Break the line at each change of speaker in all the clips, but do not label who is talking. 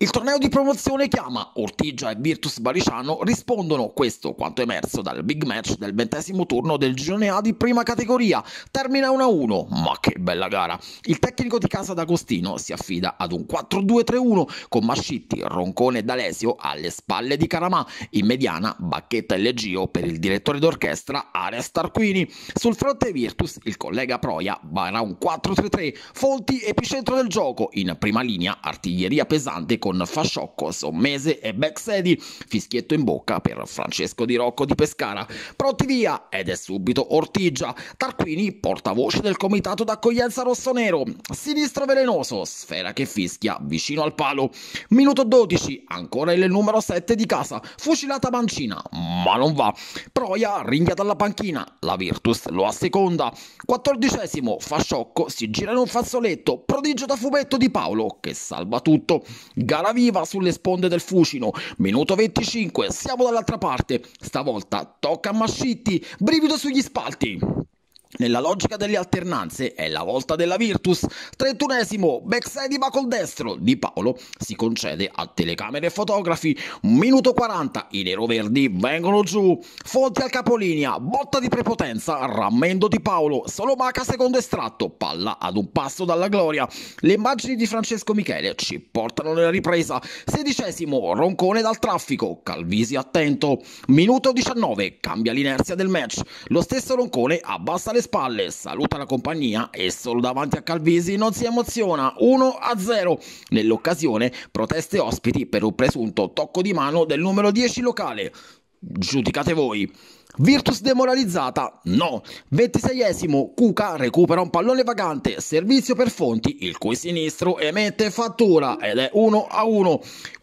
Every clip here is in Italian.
Il torneo di promozione chiama, Ortigia e Virtus Bariciano rispondono, questo quanto emerso dal big match del 20° turno del girone A di prima categoria, termina 1-1, ma che bella gara. Il tecnico di casa d'Agostino si affida ad un 4-2-3-1 con Mascitti, Roncone e D'Alesio alle spalle di Caramà, in mediana Bacchetta e Leggio per il direttore d'orchestra Ares Tarquini. Sul fronte Virtus il collega Proia vara un 4-3-3, Folti epicentro del gioco, in prima linea artiglieria pesante con Fasciocco, Sommese e Bexedi, fischietto in bocca per Francesco Di Rocco di Pescara. Pronti via ed è subito Ortigia. Tarquini, portavoce del comitato d'accoglienza rossonero. Sinistro velenoso, sfera che fischia vicino al palo. Minuto 12, ancora il numero 7 di casa, fucilata mancina, ma non va. Proia ringhia dalla panchina, la Virtus lo asseconda. 14°, Fasciocco si gira in un fazzoletto, prodigio da fumetto di Paolo che salva tutto. Gara viva sulle sponde del Fucino. Minuto 25, siamo dall'altra parte. Stavolta tocca a Mascitti, brivido sugli spalti. Nella logica delle alternanze è la volta della Virtus. 31°, Bexedi va col destro, Di Paolo si concede a telecamere e fotografi. Minuto 40, i neroverdi vengono giù. Fonti al capolinea, botta di prepotenza, rammendo Di Paolo, solo Maca secondo estratto, palla ad un passo dalla gloria. Le immagini di Francesco Michele ci portano nella ripresa. 16°, Roncone dal traffico, Calvisi attento. Minuto 19, cambia l'inerzia del match. Lo stesso Roncone abbassa le spalle, saluta la compagnia e solo davanti a Calvisi non si emoziona. 1-0. Nell'occasione proteste ospiti per un presunto tocco di mano del numero 10 locale. Giudicate voi. Virtus demoralizzata? No. 26°, Cuca recupera un pallone vagante, servizio per Fonti, il cui sinistro emette fattura ed è 1-1.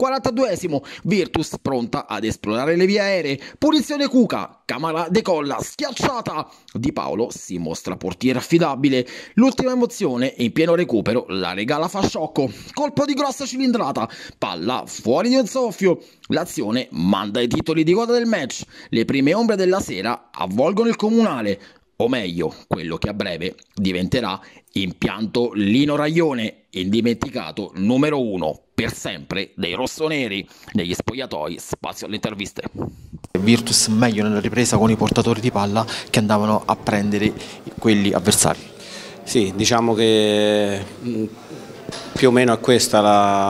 42°, Virtus pronta ad esplorare le vie aeree, punizione Cuca, Camara decolla, schiacciata. Di Paolo si mostra portiere affidabile. L'ultima emozione, in pieno recupero, la regala Fasciocco. Colpo di grossa cilindrata, palla fuori di un soffio. L'azione manda i titoli di coda del match. Le prime ombre della sera avvolgono il comunale, o meglio, quello che a breve diventerà impianto Lino Raglione, indimenticato numero 1 per sempre dei rossoneri. Negli spogliatoi, spazio alle interviste.
Virtus meglio nella ripresa con i portatori di palla che andavano a prendere quelli avversari.
Sì, diciamo che più o meno è questa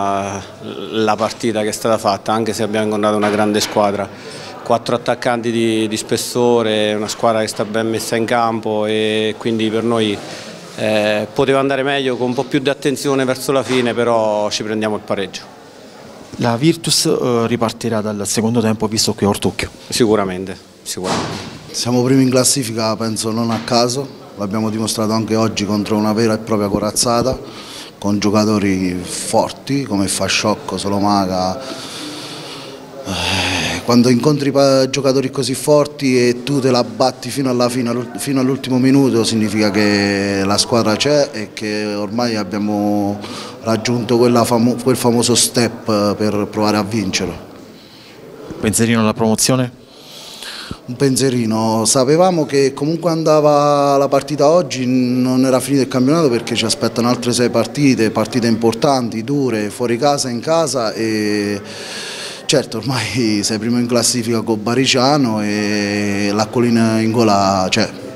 la partita che è stata fatta, anche se abbiamo incontrato una grande squadra. 4 attaccanti di spessore, una squadra che sta ben messa in campo e quindi per noi poteva andare meglio con un po' più di attenzione verso la fine, però ci prendiamo il pareggio.
La Virtus ripartirà dal secondo tempo visto qui a Ortucchio?
Sicuramente.
Siamo primi in classifica, penso non a caso, l'abbiamo dimostrato anche oggi contro una vera e propria corazzata, con giocatori forti come Fasciocco, Solomaga. Quando incontri giocatori così forti e tu te la batti fino alla fine, fino all'ultimo minuto, significa che la squadra c'è e che ormai abbiamo raggiunto quel famoso step per provare a vincere.
Pensierino alla promozione?
Un pensierino, sapevamo che comunque andava la partita oggi, non era finito il campionato perché ci aspettano altre 6 partite importanti, dure, fuori casa, in casa e certo ormai sei primo in classifica con Bariciano e l'acquolina in gola c'è.